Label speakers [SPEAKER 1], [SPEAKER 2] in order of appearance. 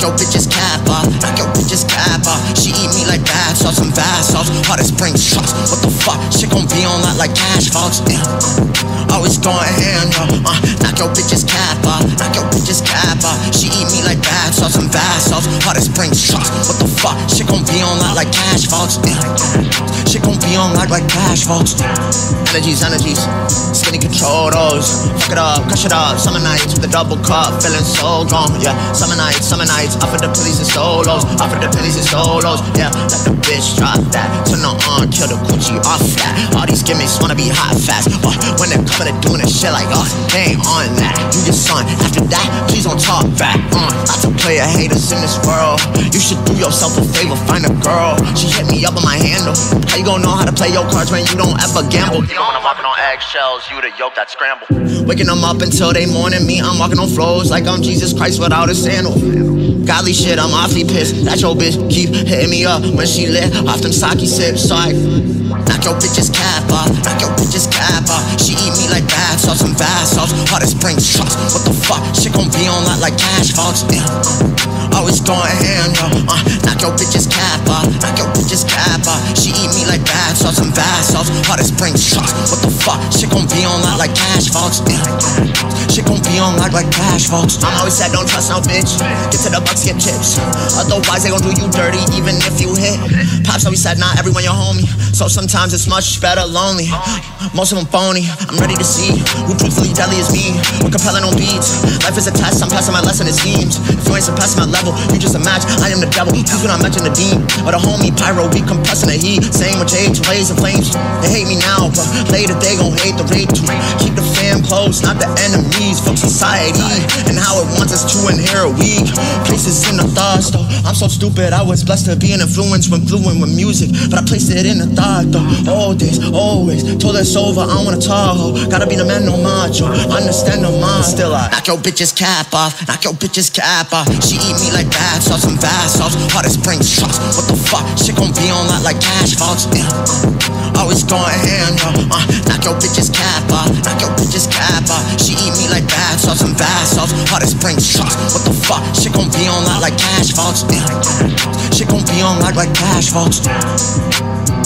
[SPEAKER 1] Knock your bitch's cap off, knock your bitch's cap off. She eat me like bath salts and vast salts. Hard as spring shots, what the fuck? Shit gon' be on lot like cash vaults. Always going ham, yo. Knock your bitch's cap off, knock your bitch's cap off. She eat me like bath salts and vast salts. Hard as spring shots, what the fuck? Shit gon' be on lot like cash vaults. Shit gon' be on lot like cash vaults. Energies, skinny control those. Fuck it up, crush it up. Summer nights with a double cup, feeling so gone. Yeah, summer nights, I for the pillies and solos. I for the pillies and solos. Yeah, let the bitch drop that. Turn her on, kill the Gucci off that. All these gimmicks wanna be hot fast. When they're coming to doing this shit like us, they ain't on that. You your son, after that, please don't talk back. Lots of player haters in this world. You should do yourself a favor, find a girl. She hit me up on my handle. How you gon' know how to play your cards when you don't ever gamble? You know when I'm walking on eggshells, you the yoke that scramble. Waking them up until they morning, me I'm walking on flows like I'm Jesus Christ without a sandal. Godly shit, I'm awfully pissed that your bitch keep hitting me up when she lit off them sake sips. So I knock your bitch's cap off, knock your bitch's cap off. She eat me like bath salts and vast salts. Hard as spring shots, what the fuck? Shit gon' be on lot like cash vaults. Always going ham, yo. Knock your bitch's cap off, knock your bitch's cap off. She eat me like bath salts and vast salts. Hard as spring shots, what the fuck? Shit gon' be on lot like cash vaults. Shit gon' be on like cash vaults. I'm always said don't trust no bitch. Get to the bucks, get chips. Otherwise they gon' do you dirty even if you hit. Pops always said not everyone your homie, so sometimes it's much better lonely. Most of them phony. I'm ready to see who truthfully deadly is me. We're compelling on beats. Life is a test, I'm passing my lesson, it seems. If you ain't surpassing my level, you just a match. I am the devil. Please do not mention the dean or the homie pyro. We compressing the heat. Same with age, blaze and flames. They hate me now, but later they gon' hate the rate too. Keep the fam close, not the enemies. Fuck society and how it wants us to inherit weak places in the thoughts though. I'm so stupid, I was blessed to be an influence when fluent with music, but I placed it in the thought though. All days, always, till it's over, I don't wanna talk. Gotta be the man, no macho, understand no mind. Still I knock your bitch's cap off, knock your bitch's cap off. She eat me like bath salts and vast salts. Hard as spring shots, what the fuck? Shit gon' be on lot like cash vaults. Always going ham, yo. Knock your bitch's cap off, knock your bitch's cap off. She eat me like bath salts and vast salts. Hard as spring shots, what the fuck? Shit gon' be on lot like cash vaults. Shit gon' be on like cash vaults.